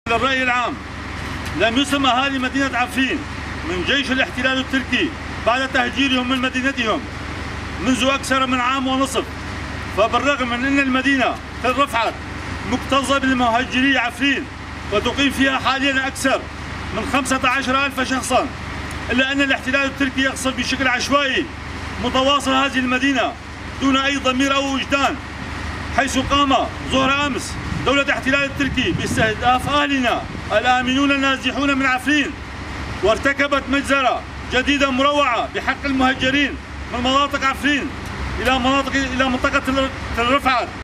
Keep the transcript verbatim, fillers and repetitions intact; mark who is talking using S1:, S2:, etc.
S1: الرأي العام لم يسم أهالي مدينة عفرين من جيش الاحتلال التركي بعد تهجيرهم من مدينتهم منذ أكثر من عام ونصف، فبالرغم من أن المدينة تل رفعت مكتظة بالمهجري عفرين وتقيم فيها حاليا أكثر من خمسة عشر ألف شخصا، إلا أن الاحتلال التركي يقصف بشكل عشوائي متواصل هذه المدينة دون أي ضمير أو وجدان، حيث قام ظهر أمس دولة الاحتلال التركي باستهداف أهلنا الآمنون النازحون من عفرين، وارتكبت مجزرة جديدة مروعة بحق المهجرين من مناطق عفرين إلى مناطق إلى منطقة تل رفعت.